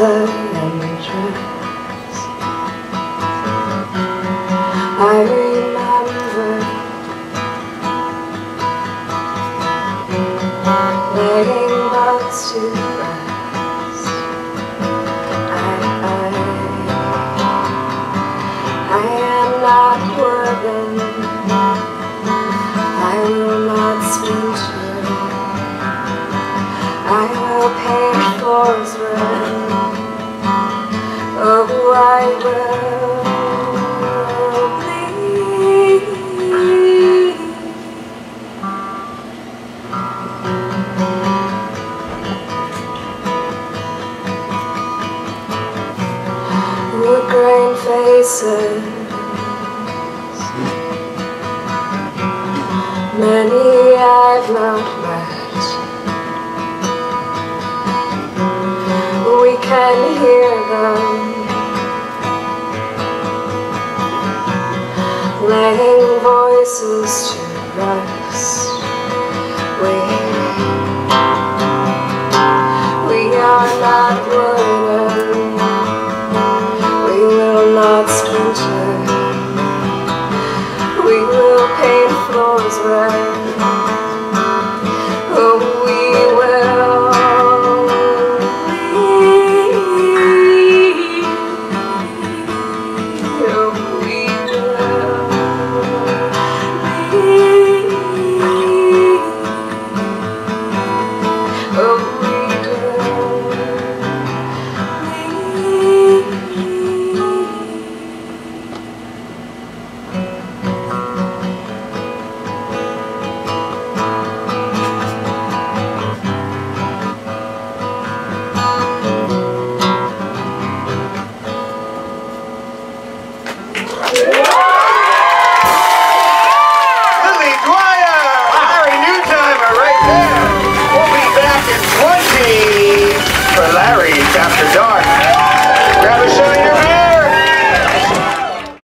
the entrance. I remember laying bugs to rest. I am not worthy. I will not splinter. I will pay for his rent. Oh, I will bleed. Wood grain faces, many I've not met. We can hear them laying voices to rest. We